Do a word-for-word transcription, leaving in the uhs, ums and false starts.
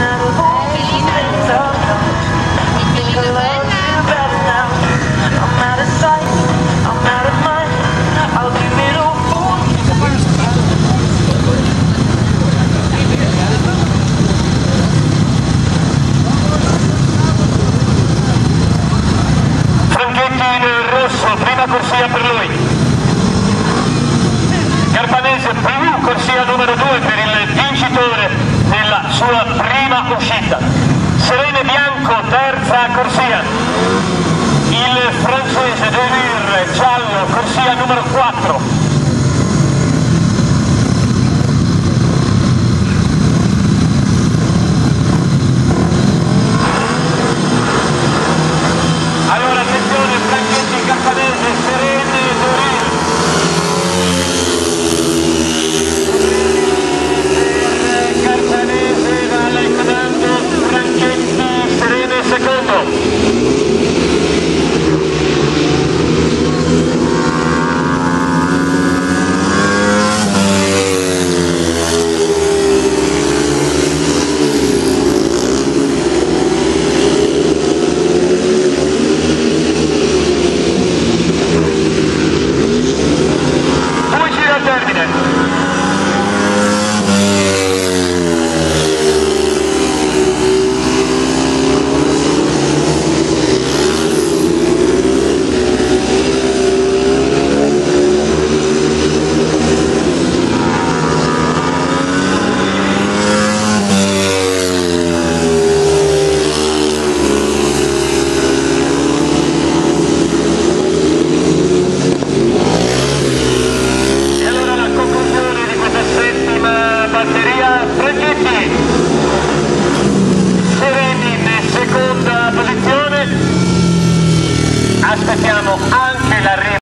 Prima corsia per lui, Carpanese più corsia numero due per il vincitore della sua prima uscita, Serene Bianco terza corsia, il francese Delir giallo corsia numero quattro. Allora attenzione, Franchetti, Carpanese, Serene, Delir. Carpanese va al comando, Franchetti, Serene secondo. Aspettiamo anche l'arrivo